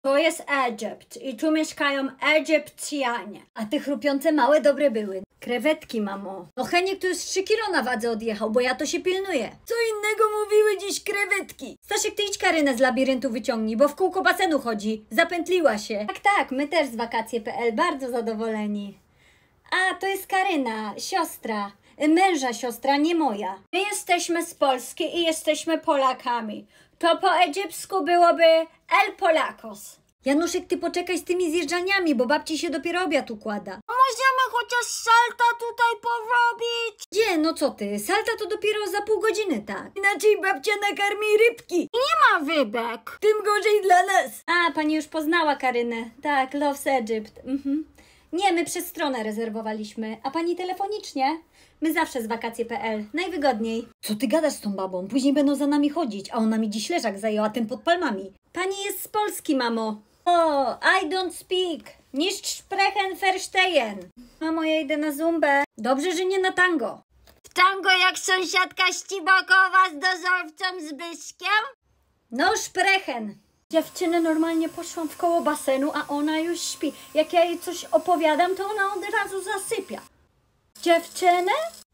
To jest Egipt i tu mieszkają Egipcjanie. A te chrupiące małe dobre były. Krewetki, mamo. No Heniek to już 3 kilo na wadze odjechał, bo ja to się pilnuję. Co innego mówiły dziś krewetki? Staszek, ty idź Karynę z labiryntu wyciągnij, bo w kółko basenu chodzi. Zapętliła się. Tak, my też z wakacje.pl bardzo zadowoleni. A, to jest Karyna, siostra. Męża siostra, nie moja. My jesteśmy z Polski i jesteśmy Polakami. To po egipsku byłoby El Polakos. Januszek, ty poczekaj z tymi zjeżdżaniami, bo babci się dopiero obiad układa. Możemy chociaż salta tutaj porobić? Gdzie? No co ty? Salta to dopiero za pół godziny, tak. Inaczej babcia nakarmi rybki. Nie ma rybek. Tym gorzej dla nas. A, pani już poznała Karynę. Tak, Loves Egypt. Nie, my przez stronę rezerwowaliśmy. A pani telefonicznie? My zawsze z wakacje.pl. Najwygodniej. Co ty gadasz z tą babą? Później będą za nami chodzić, a ona mi dziś leżak zajęła, ten pod palmami. Pani jest z Polski, mamo. O, I don't speak. Nicht sprechen verstehen. Mamo, ja idę na zumbę. Dobrze, że nie na tango. W tango jak sąsiadka Ścibakowa z dozorcą Zbyszkiem? No sprechen. Dziewczyny, normalnie poszłam w koło basenu, a ona już śpi. Jak ja jej coś opowiadam, to ona od razu zasypia. Dziewczyny?